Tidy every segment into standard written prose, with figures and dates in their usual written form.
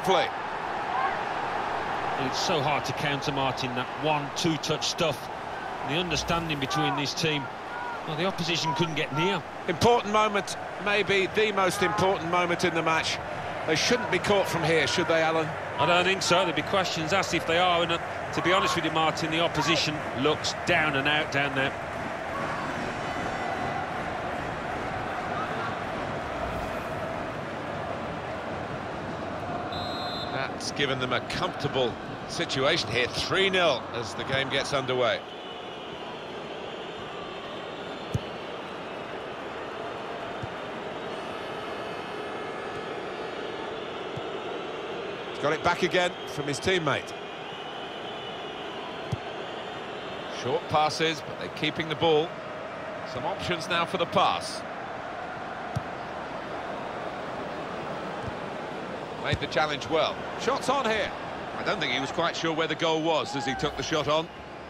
beautifully. It's so hard to counter, Martin, that 1-2 touch stuff. The understanding between this team, well, the opposition couldn't get near. Important moment, maybe the most important moment in the match. They shouldn't be caught from here, should they, Alan? I don't think so. There'll be questions asked if they are, and to be honest with you, Martin, the opposition looks down and out down there. That's given them a comfortable situation here. 3-0 as the game gets underway. He's got it back again from his teammate. Short passes, but they're keeping the ball. Some options now for the pass. Made the challenge well. Shots on here. I don't think he was quite sure where the goal was as he took the shot on.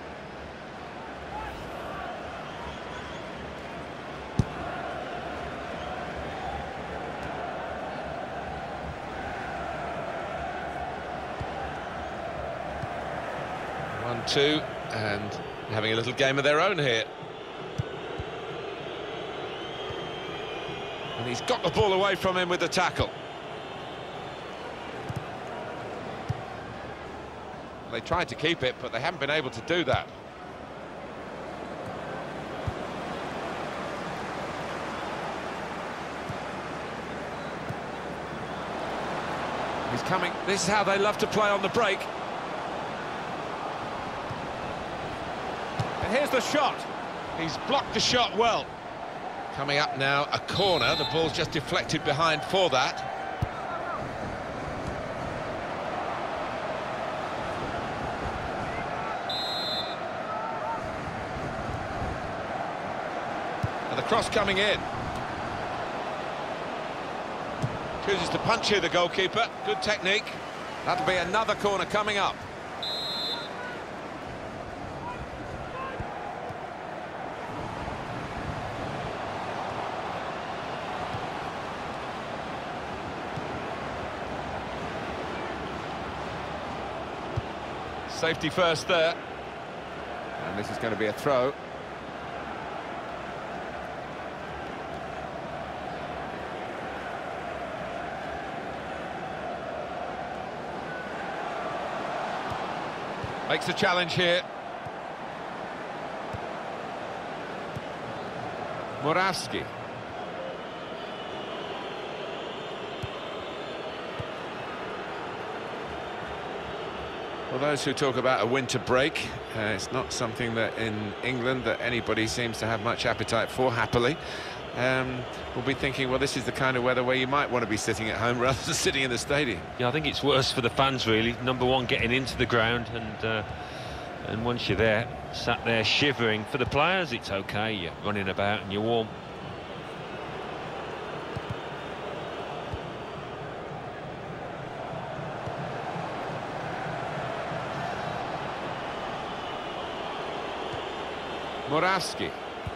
One-two, and having a little game of their own here. And he's got the ball away from him with the tackle. They tried to keep it, but they haven't been able to do that. He's coming. This is how they love to play on the break. And here's the shot. He's blocked the shot well. Coming up now, a corner. The ball's just deflected behind for that. And the cross coming in. Chooses to punch here, the goalkeeper. Good technique. That'll be another corner coming up. Safety first there. And this is going to be a throw. Makes the challenge here. Morawski. Well, those who talk about a winter break, it's not something that in England that anybody seems to have much appetite for, happily. We'll be thinking, well, this is the kind of weather where you might want to be sitting at home rather than sitting in the stadium. Yeah, I think it's worse for the fans, really. Number one, getting into the ground, and once you're there, sat there shivering. For the players, it's okay. You're running about and you're warm. Morawski.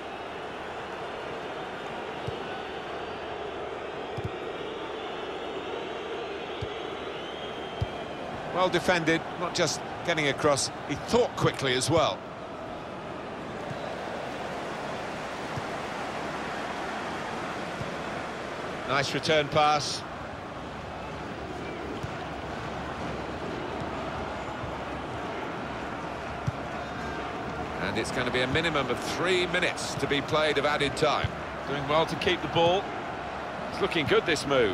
Well defended, not just getting across, he thought quickly as well. Nice return pass. And it's going to be a minimum of 3 minutes to be played of added time. Doing well to keep the ball. It's looking good, this move.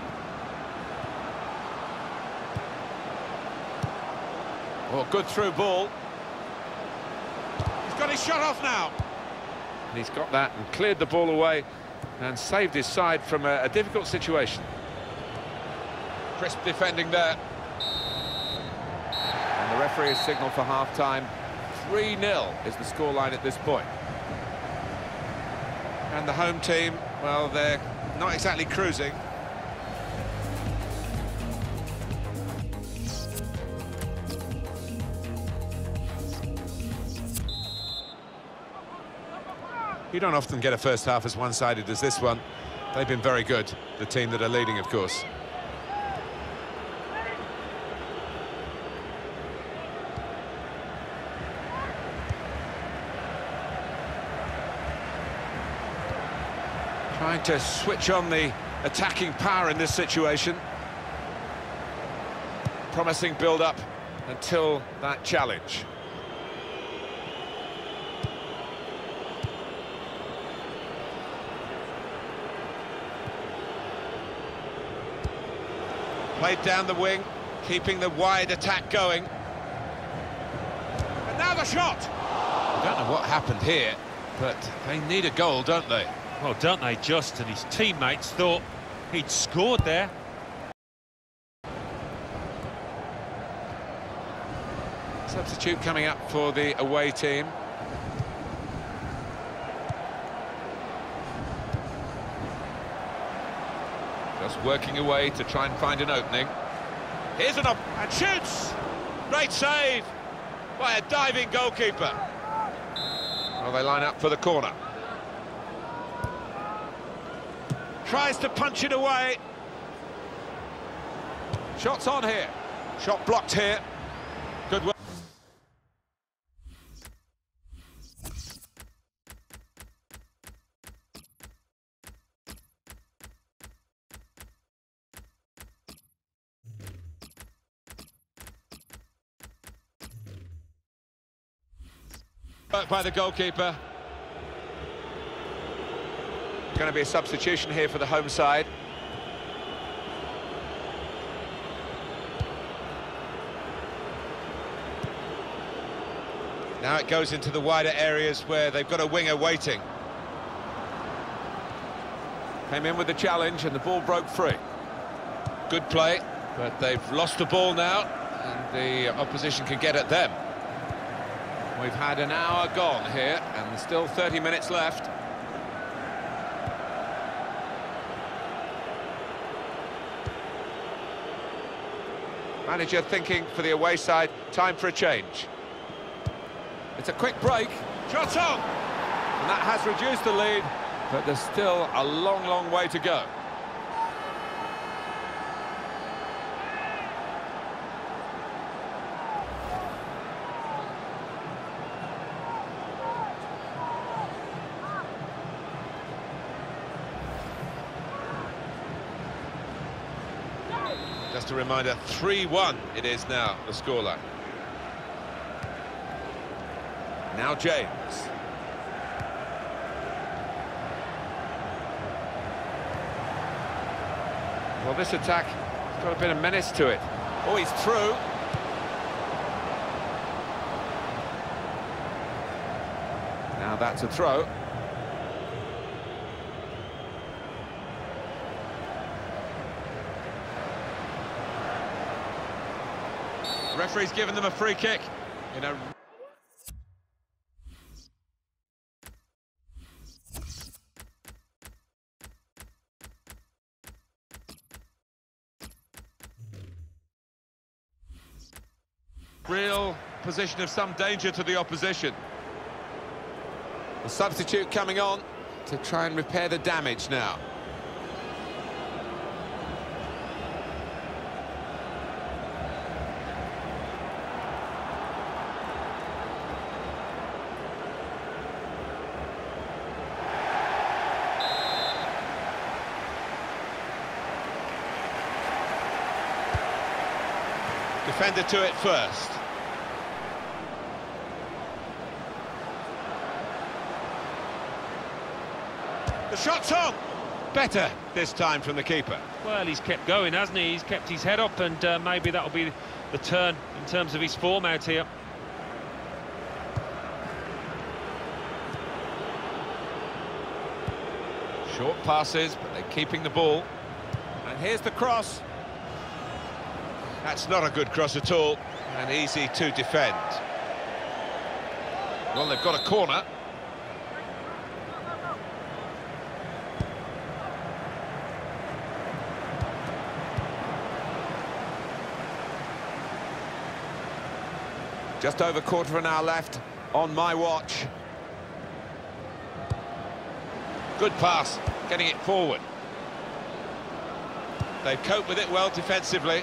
Oh, good through ball. He's got his shot off now. And he's got that and cleared the ball away and saved his side from a difficult situation. Crisp defending there. And the referee has signalled for half-time. 3-0 is the scoreline at this point. And the home team, well, they're not exactly cruising. You don't often get a first half as one-sided as this one. They've been very good, the team that are leading, of course. Trying to switch on the attacking power in this situation. Promising build-up until that challenge. Played down the wing, keeping the wide attack going. And now the shot! I don't know what happened here, but they need a goal, don't they? Well, don't they just? And his teammates thought he'd scored there. Substitute coming up for the away team. Just working away to try and find an opening. Here's an up and shoots! Great save by a diving goalkeeper. Well, they line up for the corner. Tries to punch it away. Shots on here. Shot blocked here. Good work. By the goalkeeper. Going to be a substitution here for the home side. Now it goes into the wider areas where they've got a winger waiting. Came in with the challenge and the ball broke free. Good play, but they've lost the ball now and the opposition can get at them. We've had an hour gone here and there's still 30 minutes left. Manager thinking for the away side, time for a change. It's a quick break. Shot on! And that has reduced the lead, but there's still a long, long way to go. Just a reminder, 3-1 it is now, the scoreline. Now James. Well, this attack has got a bit of menace to it. Oh, he's through. Now that's a throw. Referee's given them a free kick in a... real position of some danger to the opposition. The substitute coming on to try and repair the damage now. Defender to it first. The shot's on! Better this time from the keeper. Well, he's kept going, hasn't he? He's kept his head up, and maybe that'll be the turn in terms of his form out here. Short passes, but they're keeping the ball. And here's the cross. That's not a good cross at all, and easy to defend. Well, they've got a corner. Just over quarter of an hour left on my watch. Good pass, getting it forward. They've coped with it well defensively.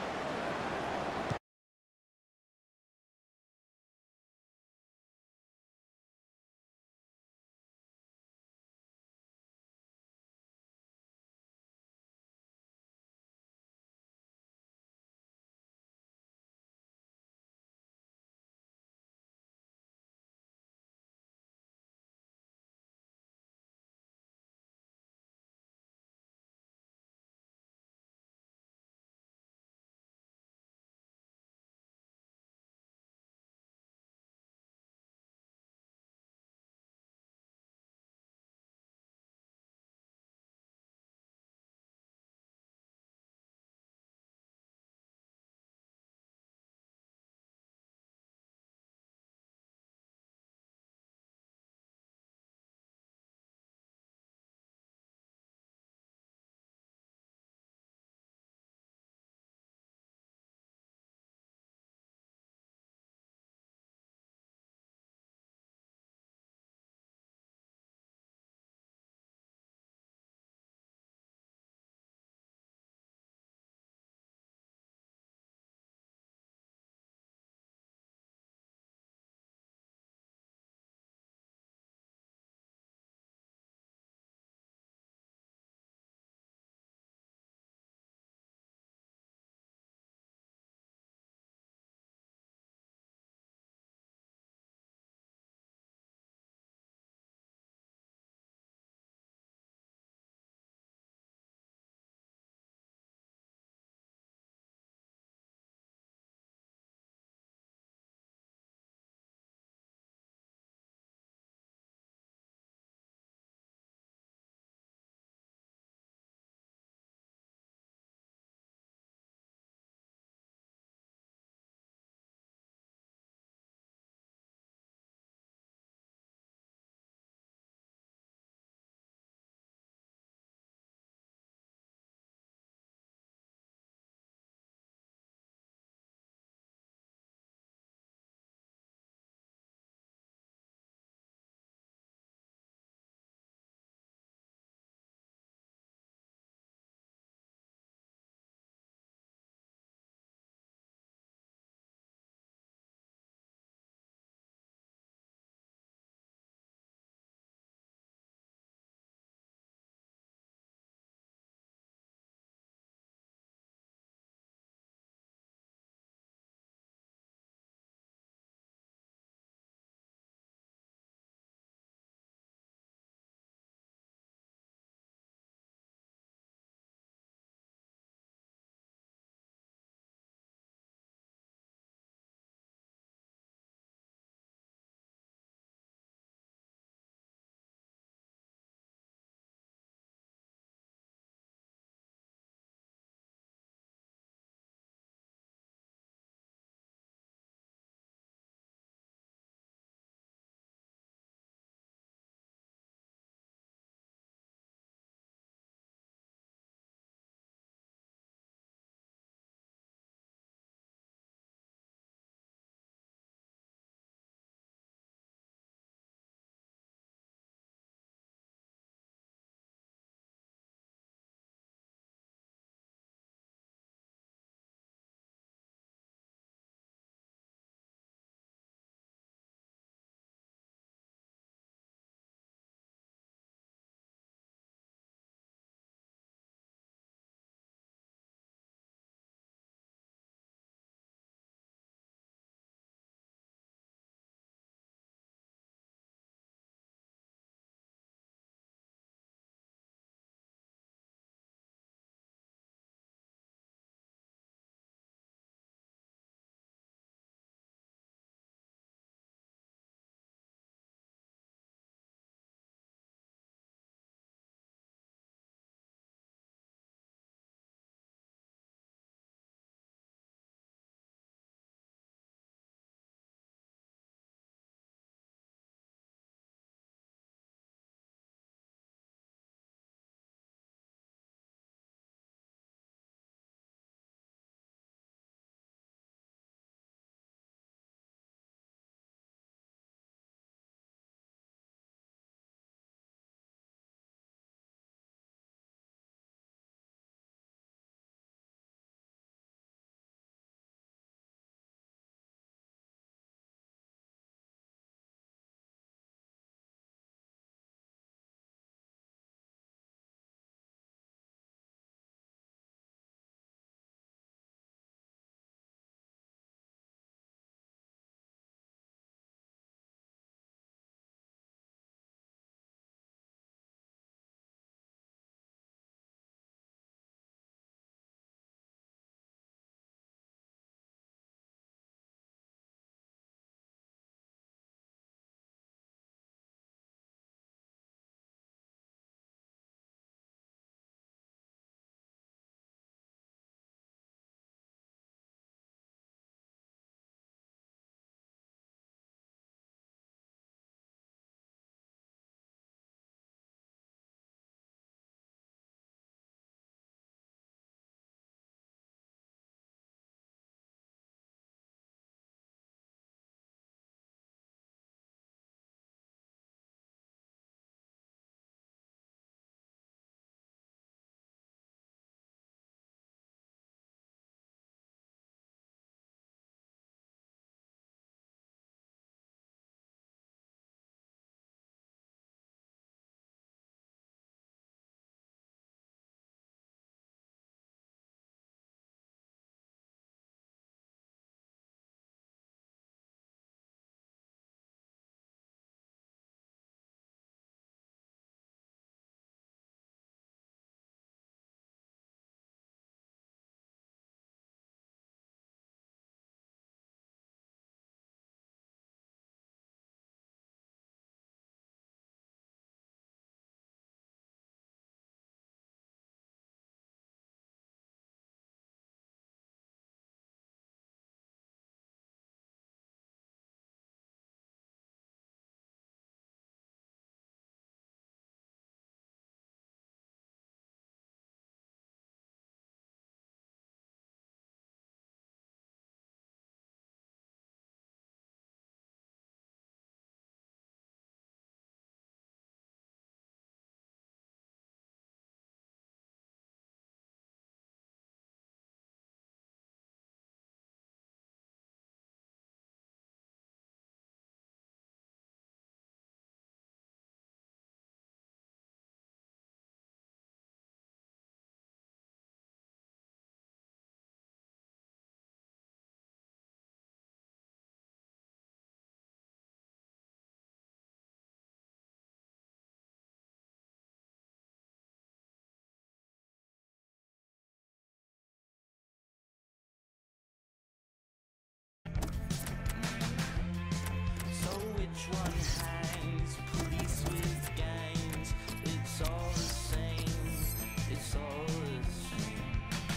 one hangs, police with gangs. It's all the same, it's all the same.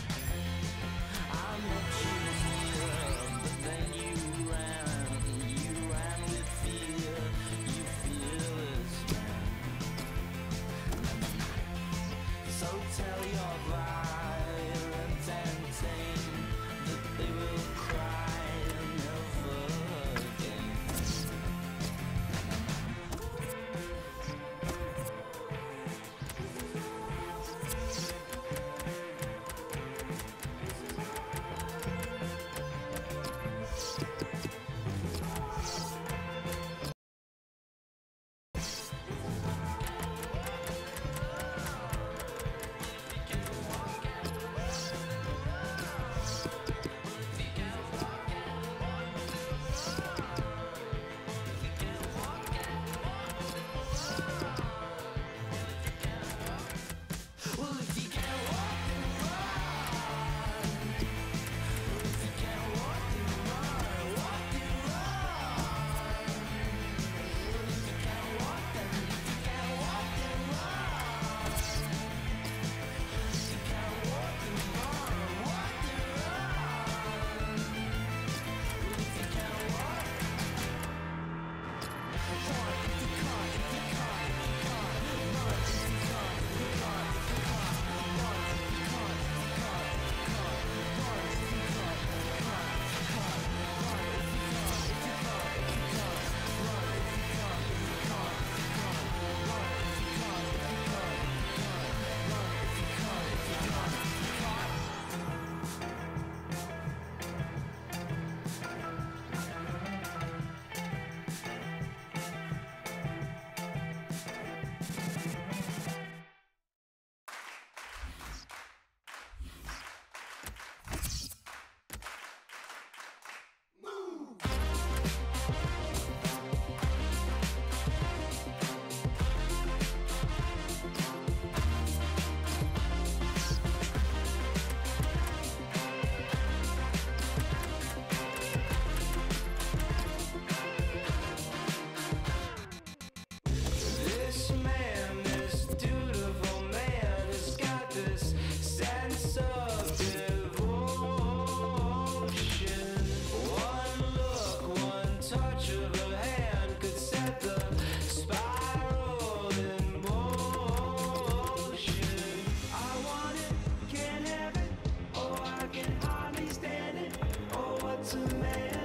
I met you here, but then you ran with fear. You fearless man. So tell your violent and tame that they will cry never again. Well, if you can't walk, then run. If you can't walk, then run. Walk, then run. Well, if you can't walk, then run. If you can't walk, then run. Walk, then run. Well, if you can't walk, this man, this dutiful man, has got this sense of devotion. One look, one touch of her hand could set the spiral in motion. I want it, can't have it, oh I can hardly stand it. Oh, what's a man?